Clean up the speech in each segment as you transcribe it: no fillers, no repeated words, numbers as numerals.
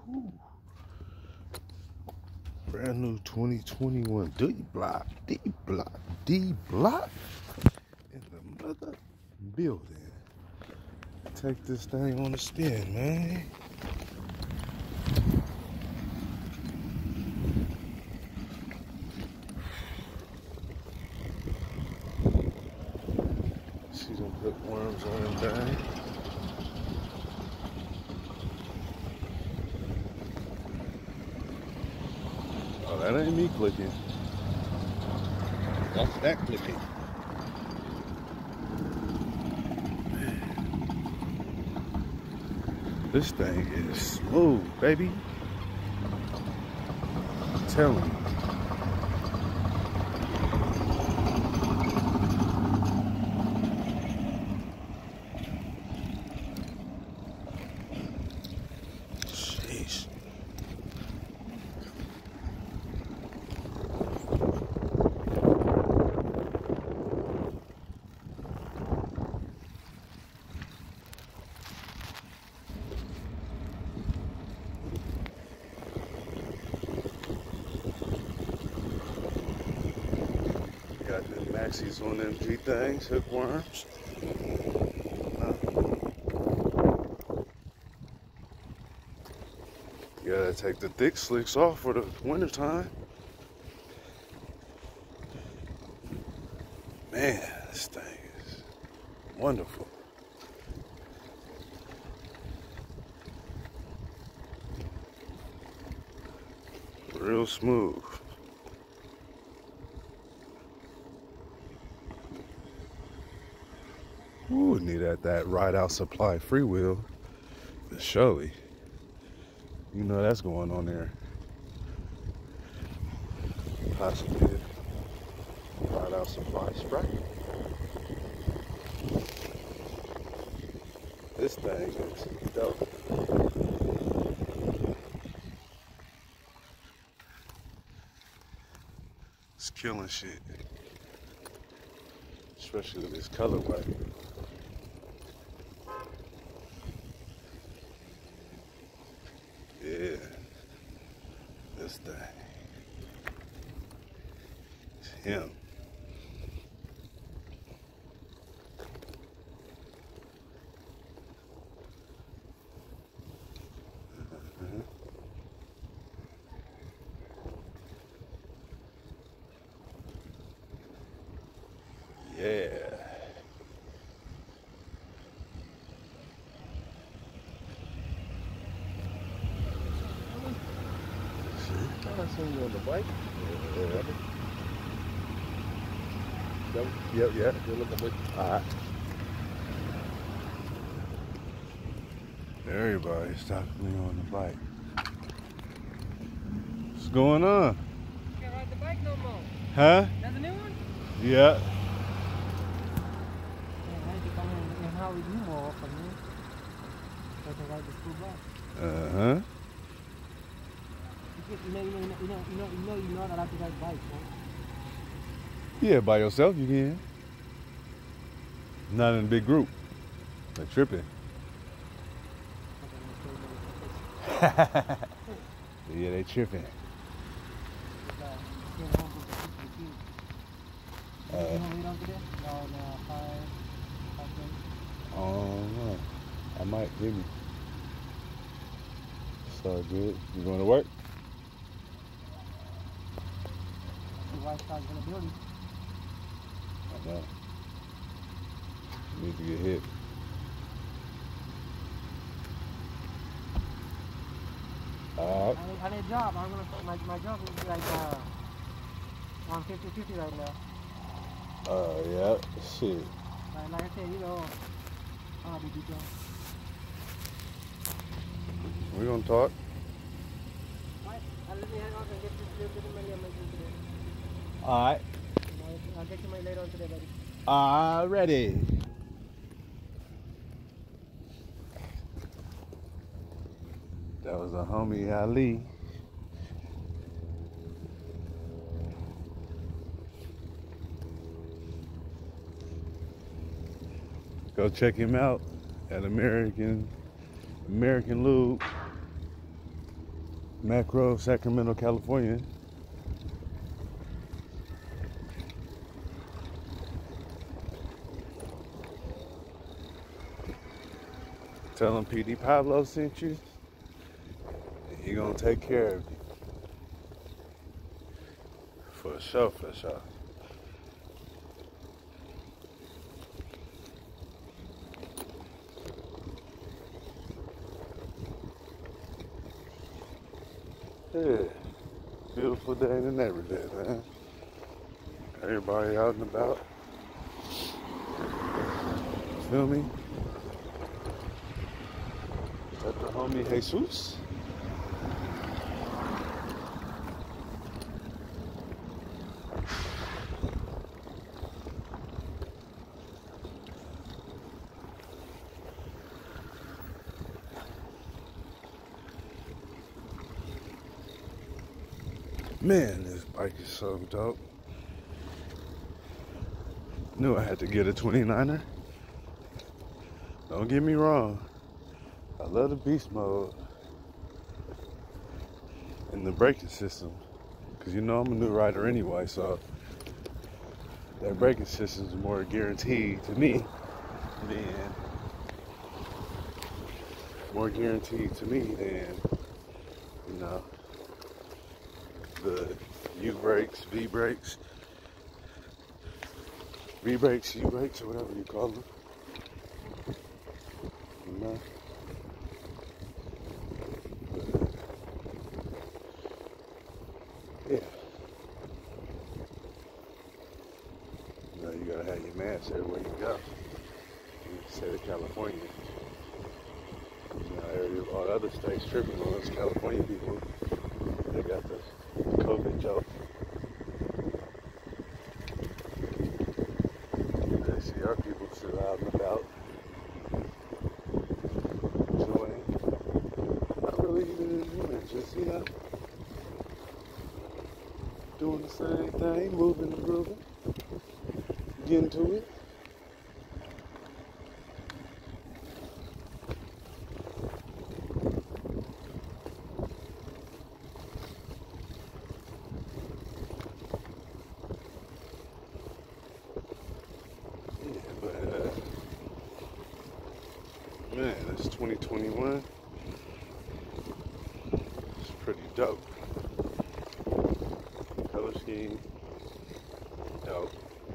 Whew. Brand new 2021 DBlock, DBlock in the mother building. Take this thing on the spin, man. See them hookworms on them thing. Oh, that ain't me clicking. That's that clicking. This thing is smooth, baby. I'm telling you. Jeez. Got the maxis on them G things, hookworms. You gotta take the thick slicks off for the winter time. Man, this thing is wonderful. Real smooth. Ooh, need that ride out supply freewheel for surely. You know that's going on there. Possibly ride out supply Sprite. This thing is dope. It's killing shit. Especially with this colorway. Yeah, this thing. It's him. Yeah. I seen you on the bike. Yep. Good looking bike. All right. Everybody's stopping me on the bike. What's going on? You can't ride the bike no more. Huh? That's a new one? Yeah. And how we do more often, man. So I can ride the school bus. Uh-huh. You're not allowed to ride bikes, right? Yeah, by yourself you can. Not in a big group. They're tripping. Yeah, they tripping. Oh no. I might, maybe. It's all good. You going to work? Your wife starts in the building. I know. Need to get hit. Alright. I need a job. I'm gonna my job is like on 50-50 right now. Yeah. Shit. Like I said, you know, I'll be good job. We're gonna talk. Alright, I'll let me hang out and get this little bit of money I'm making today. Alright. I'll get you money later on today, buddy. Already. That was a homie Ali. Go check him out at American Lube. Macro, Sacramento, California. Tell him PD Pablo sent you. He gonna take care of you. For sure, for sure. Yeah. Beautiful day in the neighborhood, man. Everybody out and about. Feel me? Is that the homie Jesus? Man, this bike is so dope. Knew I had to get a 29er. Don't get me wrong. I love the beast mode and the braking system. Cause you know I'm a new rider anyway, so that braking system is more guaranteed to me than you know, the U brakes, V brakes, U brakes, or whatever you call them. You know? Yeah. You know, you gotta have your mask everywhere you go. In the state of California. You know, all the other states tripping on us California people. They got the COVID joke. They see our people still out and about. Enjoying. Not really even enjoying, just, you know, doing the same thing, moving and grooving. Getting to it. Man, it's 2021. It's pretty dope. Color scheme, dope.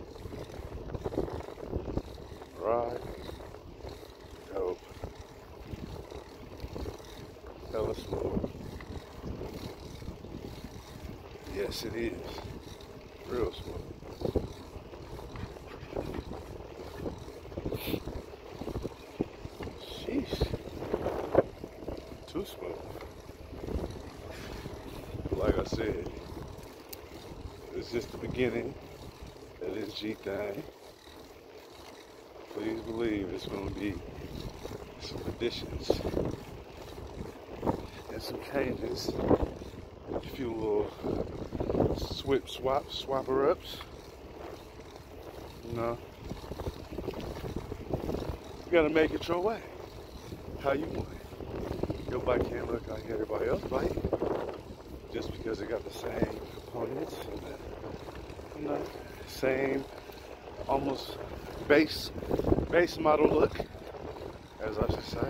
Ride, dope. Hella smooth. Yes, it is. Real smooth. Sheesh. Too smooth. Like I said, it's just the beginning of this G thing. Please believe it's going to be some additions and some changes. A few little swapper ups. You know, you gotta make it your way. How you want it. Your bike can't look like everybody else's bike just because it got the same components and the, you know, same almost base model look, as I should say.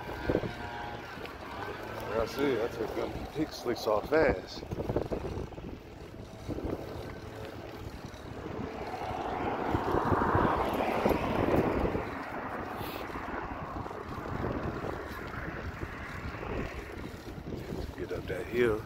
Like I said, I took them pick slicks off fast. Get up that hill.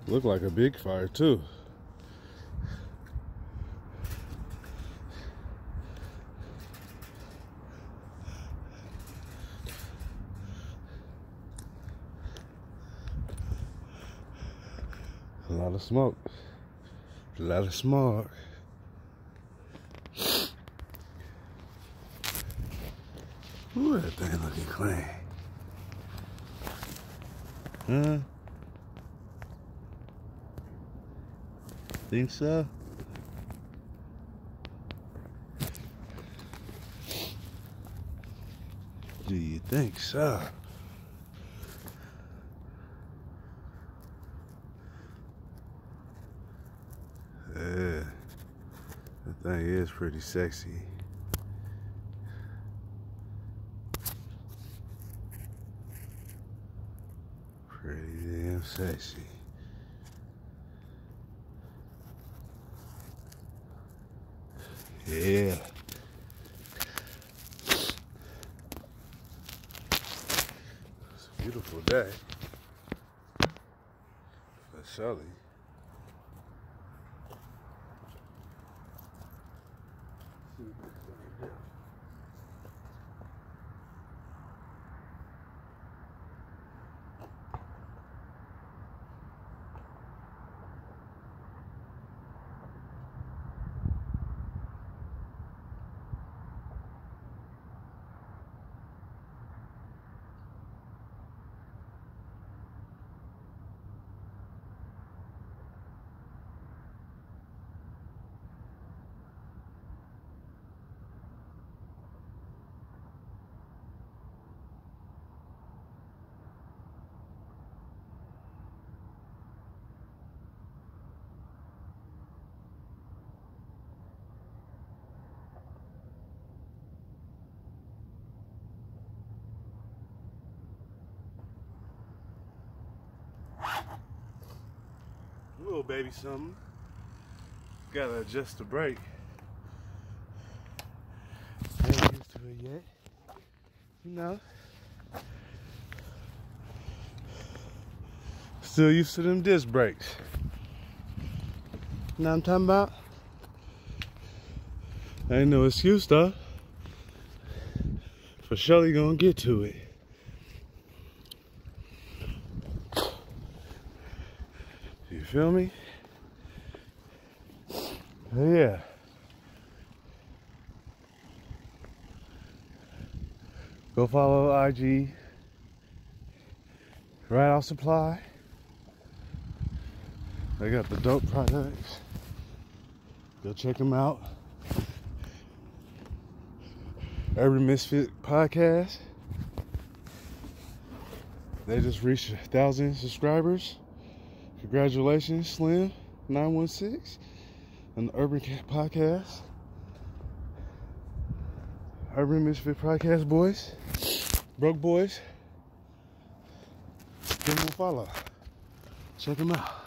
Look like a big fire too. A lot of smoke. A lot of smog. Ooh, that thing looking clean. Huh? Think so? Do you think so? Yeah, that thing is pretty sexy. Pretty damn sexy. Yeah. It's a beautiful day for Sully. Little baby something. Gotta adjust the brake. Ain't used to it yet. You know. Still used to them disc brakes. You know what I'm talking about? Ain't no excuse though. For Shelly gonna get to it. You feel me? Yeah. Go follow IG. Right Off Supply. They got the dope products. Go check them out. Urban Misfit Podcast. They just reached 1,000 subscribers. Congratulations, Slim 916 on the Urban Podcast. Urban Misfit Podcast boys. Broke boys. Give them a follow. Check them out.